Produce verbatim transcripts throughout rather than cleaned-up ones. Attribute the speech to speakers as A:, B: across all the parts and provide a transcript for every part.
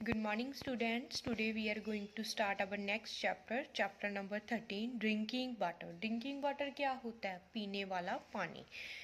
A: Good morning, students. Today we are going to start our next chapter, chapter number thirteen, drinking water. Drinking water क्या होता है? पीने वाला पानी.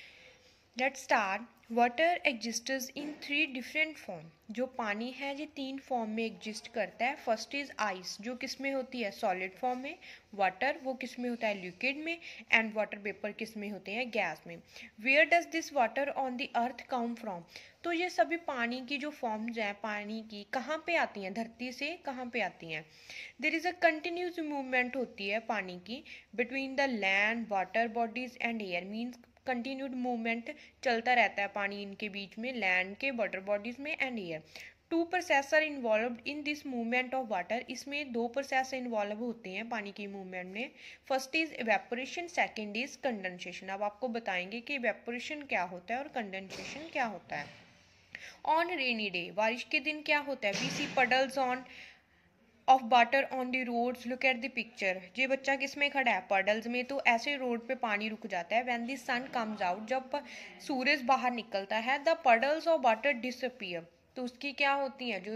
A: Let's start. Water exists in three different form. जो पानी है ये तीन फॉर्म में एग्जिस्ट करता है. फर्स्ट इज आइस, जो किस में होती है? सॉलिड फॉर्म में. वाटर, वो किस में होता है? लिक्विड में. एंड वाटर वेपर किस में होते हैं? गैस में. Where does this water on the earth come from? तो ये सभी पानी की जो फॉर्म्स हैं पानी की कहाँ पे आती हैं? धरती से कहाँ पे आती हैं? There is a continuous movement होती है पानी की between the land, water bodies and air. Means continued movement चलता रहता है पानी इनके बीच में, लैंड के, वाटर बॉडीज में and air. Two process are involve in this movement of water. इसमें दो प्रोसेस इन्वॉल्व होते हैं पानी की मूवमेंट में. First is evaporation, second is condensation. अब आपको बताएंगे कि इवेपोरेशन क्या होता है और कंडेंसेशन क्या होता है. ऑन रेनी डे, बारिश के दिन क्या होता है? We see puddles on off water on the roads. Look at the picture. ये बच्चा किस में खड़ा है? पडल्स में. तो ऐसे रोड पे पानी रुक जाता है. When the sun comes out, जब सूरज बाहर निकलता है, the puddles of water disappear. तो उसकी क्या होती हैं? जो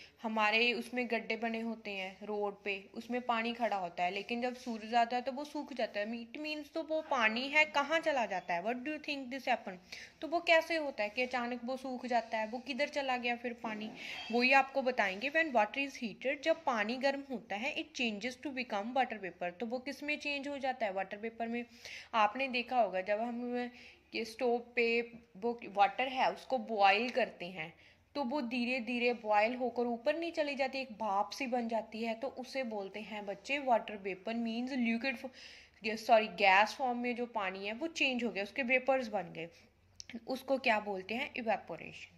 A: हमारे उसमें गड्ढे बने होते हैं रोड पे, उसमें पानी खड़ा होता है, लेकिन जब सूरज आता है तो वो सूख जाता है. इट मीन्स तो वो पानी है कहाँ चला जाता है? What do you think this happen? तो वो कैसे होता है कि अचानक वो सूख जाता है? वो किधर चला गया फिर पानी? वही आपको बताएंगे. व्हेन वाटर इज हीटेड, जब पानी गर्म होता है, it changes to become water vapour. तो वो किस में चेंज हो जाता है? वाटर वेपर में. आपने देखा होगा जब हम ये स्टोव पे वो वाटर है उसको बॉयल करते हैं तो वो धीरे धीरे बॉयल होकर ऊपर नहीं चली जाती, एक भाप सी बन जाती है, तो उसे बोलते हैं बच्चे water vapour. Means liquid sorry gas form में जो पानी है वो चेंज हो गया, उसके वेपर्स बन गए. उसको क्या बोलते हैं? इवेपोरेशन.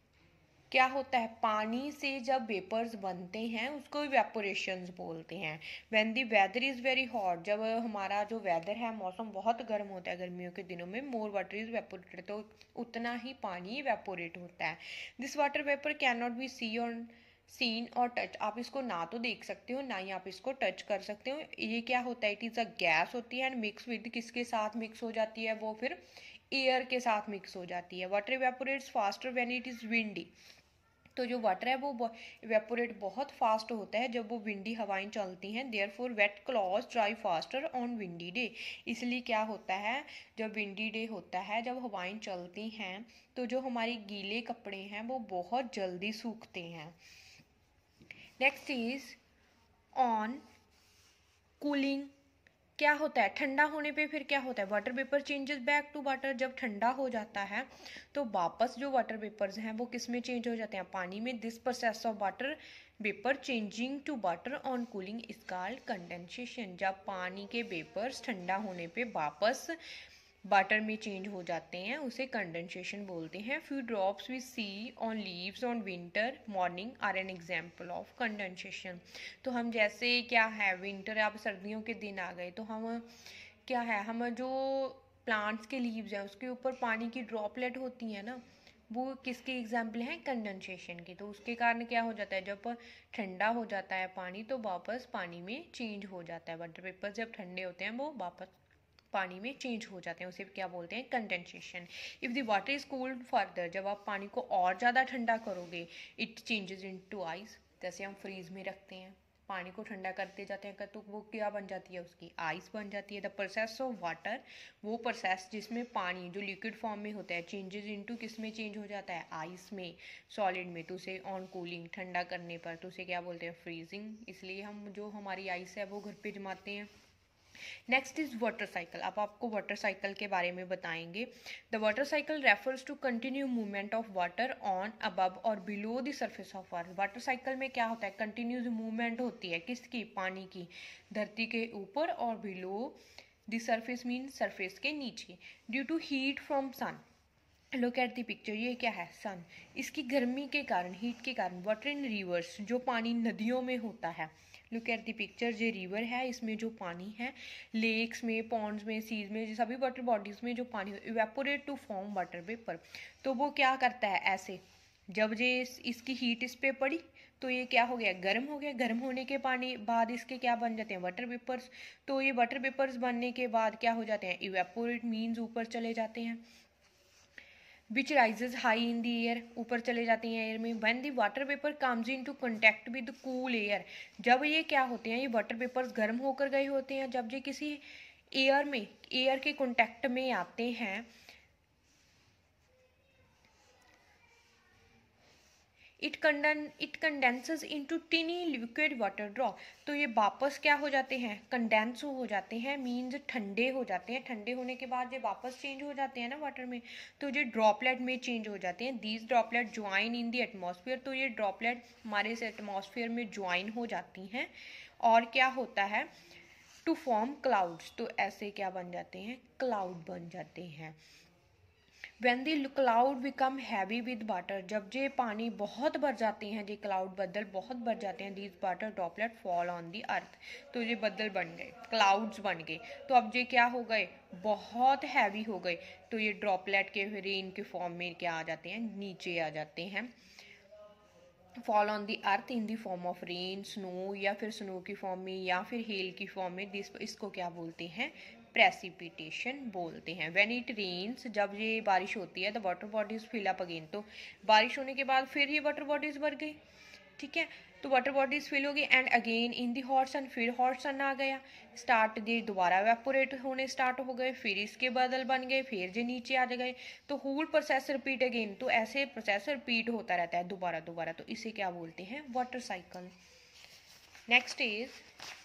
A: क्या होता है? पानी से जब वेपर्स बनते हैं उसको इवेपोरेशंस बोलते हैं. When the weather is very hot, जब हमारा जो वेदर है मौसम बहुत गर्म होता है गर्मियों के दिनों में, मोर वाटर इज वेपोरेटेड, तो उतना ही पानी इवेपोरेट होता है. This water vapour can not be see on seen और टच. आप इसको ना तो देख सकते हो ना ही आप इसको टच कर सकते हो. ये क्या होता है? इट इज़ अ गैस होती है एंड मिक्स विद, किसके साथ मिक्स हो जाती है? वो फिर एयर के साथ मिक्स हो जाती है. Water evaporates faster when it is windy. तो जो वाटर है वो इवेपोरेट बहुत फास्ट होता है जब वो विंडी हवाएं चलती हैं. Therefore wet cloth dry faster on windy day. इसलिए क्या होता है? जब विंडी डे होता है, जब हवाएं चलती हैं, तो जो हमारे गीले कपड़े हैं वो बहुत जल्दी सूखते हैं. Next is on cooling. क्या होता है? ठंडा होने पे फिर क्या होता है? Water vapour changes back to water. जब ठंडा हो जाता है तो वापस जो वाटर वेपर्स हैं वो किस में चेंज हो जाते हैं? पानी में. This process of water vapour changing to water on cooling is called condensation. जब पानी के वेपर्स ठंडा होने पे वापस वाटर में चेंज हो जाते हैं उसे कंडेंसेशन बोलते हैं. Few drops we see on leaves on winter morning are an example of condensation. तो हम जैसे क्या है, विंटर अब सर्दियों के दिन आ गए तो हम क्या है, हम जो प्लांट्स के लीव्स हैं उसके ऊपर पानी की ड्रॉपलेट होती है ना, वो किसके एग्जाम्पल हैं? कंडेंसेशन की. तो उसके कारण क्या हो जाता है? जब ठंडा हो जाता है पानी तो वापस पानी में चेंज हो जाता है. वाटर वेपर जब ठंडे होते हैं वो वापस पानी में चेंज हो जाते हैं, उसे क्या बोलते हैं? Condensation. If the water is cooled further, जब आप पानी को और ज़्यादा ठंडा करोगे, इट चेंजेस इनटू आइस. जैसे हम फ्रीज में रखते हैं पानी को ठंडा करते जाते हैं तो वो क्या बन जाती है? उसकी आइस बन जाती है. द प्रोसेस ऑफ वाटर, वो प्रोसेस जिसमें पानी जो लिक्विड फॉर्म में होता है चेंजेस इनटू किस में चेंज हो जाता है? आइस में, सॉलिड में. तो उसे ऑन कूलिंग, ठंडा करने पर, तो उसे क्या बोलते हैं? फ्रीजिंग. इसलिए हम जो हमारी आइस है वो घर पे जमाते हैं. Next is water cycle. अब आपको वाटर साइकिल के बारे में बताएंगे. The water cycle refers to continue movement of water on, above और below the surface of earth. Water cycle में क्या होता है? कंटिन्यूस मूवमेंट होती है. किसकी? पानी की. धरती के ऊपर और below the surface mean surface के नीचे. Due to heat from sun. Look at the picture. ये क्या है? सन. इसकी गर्मी के कारण, हीट के कारण. वाटर इन रिवर्स, जो पानी नदियों में होता है. Look at the picture. ये रिवर है, इसमें जो पानी है, लेक्स में, पॉन्ड्स में, सीज में, सभी वाटर बॉडीज में जो पानी evaporate to form water vapour. तो वो क्या करता है? ऐसे जब ये इस, इसकी हीट इस पे पड़ी तो ये क्या हो गया? गर्म हो गया. गर्म होने के पानी बाद इसके क्या बन जाते हैं? Water vapours. तो ये वाटर वेपर्स बनने के बाद क्या हो जाते हैं? इवेपोरेट मीन्स ऊपर चले जाते हैं. Which rises high in the air, ऊपर चले जाती हैं एयर में। When the water vapour comes into contact with cool air, जब ये क्या होते हैं, ये वाटर वेपर्स गर्म होकर गए होते हैं, जब ये किसी एयर में एयर के कॉन्टैक्ट में आते हैं, it condense it condenses into tiny liquid water drop, तो ये वापस क्या हो जाते हैं, कंडेंस हो जाते हैं, मीन्स ठंडे हो जाते हैं। ठंडे होने के बाद ये वापस चेंज हो जाते हैं ना वाटर में, तो ये ड्रॉपलेट में चेंज हो जाते हैं। These droplet join in the atmosphere, तो ये ड्रॉपलेट हमारे इस एटमॉस्फेयर में ज्वाइन हो जाती हैं और क्या होता है, टू फॉर्म क्लाउड्स, तो ऐसे क्या बन जाते हैं, क्लाउड बन जाते हैं। When the cloud become heavy with water, जब ये पानी बहुत भर जाते हैं, ये क्लाउड बदल बहुत भर जाते हैं, these water droplet fall on the earth, तो ये बदल बन गए, क्लाउड्स बन गए। तो अब ये क्या हो गए, बहुत हैवी हो गए, तो ये ड्रॉपलेट के रेन के फॉर्म में क्या आ जाते हैं, नीचे आ जाते हैं। Fall on the earth in the form of rain, snow, या फिर स्नो की फॉर्म में, या फिर हेल की फॉर्म में, दिस इसको क्या बोलते हैं, प्रेसिपिटेशन बोलते हैं। व्हेन इट रेन्स, जब ये बारिश होती है, the water bodies fill up again, तो बारिश होने के बाद फिर ये वाटर बॉडीज भर गई, ठीक है, तो वाटर बॉडीज फिल हो गई, and again in the hot sun, फिर हॉट सन आ गया, स्टार्ट दे दोबारा वेपोरेट होने स्टार्ट हो गए, फिर इसके बादल बन गए, फिर जो नीचे आ गए, तो होल प्रोसेस रिपीट अगेन, तो ऐसे प्रोसेस रिपीट होता रहता है दोबारा दोबारा, तो इसे क्या बोलते हैं, water cycle. Next is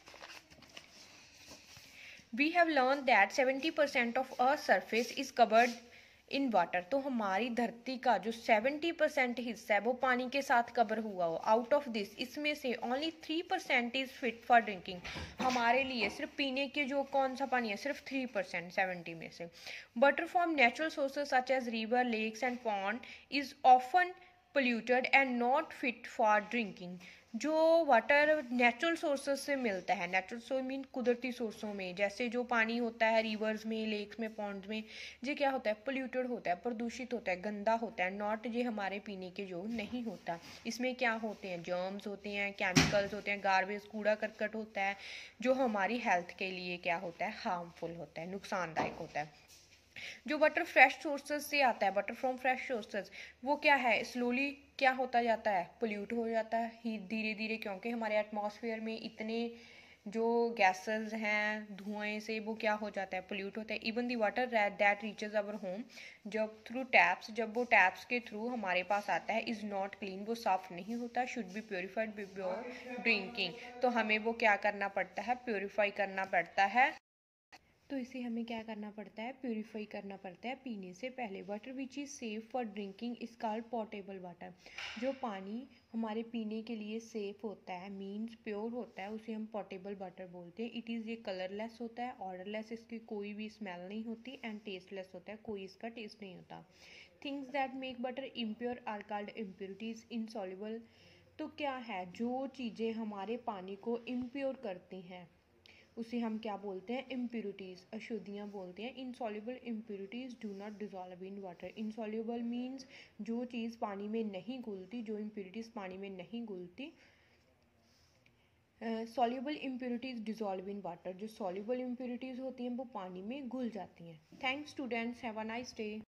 A: we have learned that seventy percent of earth's surface is covered in water, तो हमारी धरती का जो सेवेंटी परसेंट हिस्सा है वो पानी के साथ कवर हुआ हो। आउट ऑफ दिस, इसमें से only three percent is fit for drinking, हमारे लिए सिर्फ पीने के जो कौन सा पानी है, सिर्फ थ्री परसेंट सेवेंटी में से। Water from natural sources such as river, lakes and pond is often polluted and not fit for drinking, जो वाटर नेचुरल सोर्सेज से मिलता है, नेचुरल सोर्स मीन कुदरती सोर्सों में, जैसे जो पानी होता है रिवर्स में, लेक्स में, पॉन्ड्स में, ये क्या होता है, पोल्यूटेड होता है, प्रदूषित होता है, गंदा होता है, नॉट ये हमारे पीने के जो नहीं होता। इसमें क्या होते हैं, जर्म्स होते हैं, केमिकल्स होते हैं, गार्बेज, कूड़ा करकट होता है, जो हमारी हेल्थ के लिए क्या होता है, हार्मफुल होता है, नुकसानदायक होता है। जो वाटर फ्रेश सोर्सेज से आता है, वाटर फ्रॉम फ्रेश सोर्सेज, वो क्या है, स्लोली क्या होता जाता है, पोल्यूट हो जाता है ही धीरे धीरे, क्योंकि हमारे एटमॉस्फेयर में इतने जो गैसेस हैं धुएं से, वो क्या हो जाता है, पोल्यूट होता है। Even the water that reaches our home, जब थ्रू टैप्स, जब वो टैप्स के थ्रू हमारे पास आता है, इज़ नॉट क्लीन, वो साफ़ नहीं होता, should be purified before drinking, तो हमें वो क्या करना पड़ता है, प्योरीफाई करना पड़ता है, तो इसे हमें क्या करना पड़ता है, प्यूरिफाई करना पड़ता है पीने से पहले। Water which is safe for drinking is called portable water, जो पानी हमारे पीने के लिए सेफ होता है, मीन्स प्योर होता है, उसे हम पोर्टेबल वाटर बोलते हैं। इट इज़ ये कलरलेस होता है, ऑर्डरलेस, इसकी कोई भी स्मेल नहीं होती, एंड टेस्टलेस होता है, कोई इसका टेस्ट नहीं होता। Things that make water impure are called impurities insoluble, तो क्या है, जो चीज़ें हमारे पानी को इम्प्योर करती हैं उसे हम क्या बोलते हैं, इम्प्यूरिटीज़, अशुद्धियाँ बोलते हैं। Insoluble impurities do not dissolve in water, insoluble means जो चीज़ पानी में नहीं घुलती, जो इम्प्यूरिटीज़ पानी में नहीं घुलती। Soluble impurities dissolve in water, जो सॉल्युबल इम्प्यूरिटीज़ होती हैं वो पानी में घुल जाती हैं। Thanks students, have a nice day.